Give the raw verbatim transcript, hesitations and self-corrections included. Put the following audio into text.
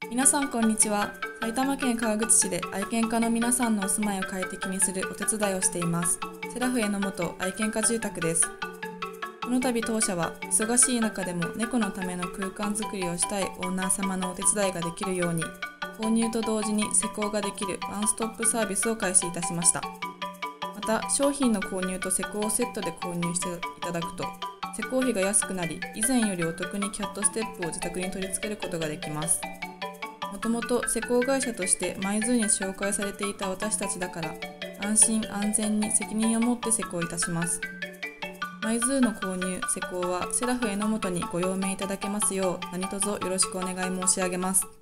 皆さんこんにちは。埼玉県川口市で愛犬家の皆さんのお住まいを快適にするお手伝いをしています。セラフ榎本愛犬家住宅です。この度当社は忙しい中でも猫のための空間づくりをしたいオーナー様のお手伝いができるように、購入と同時に施工ができるワンストップサービスを開始いたしました。また商品の購入と施工をセットで購入していただくと施工費が安くなり、以前よりお得にキャットステップを自宅に取り付けることができます。もともと施工会社としてマイズーに紹介されていた私たちだから、安心安全に責任を持って施工いたします。マイズーの購入・施工はセラフ榎本にご用命いただけますよう何卒よろしくお願い申し上げます。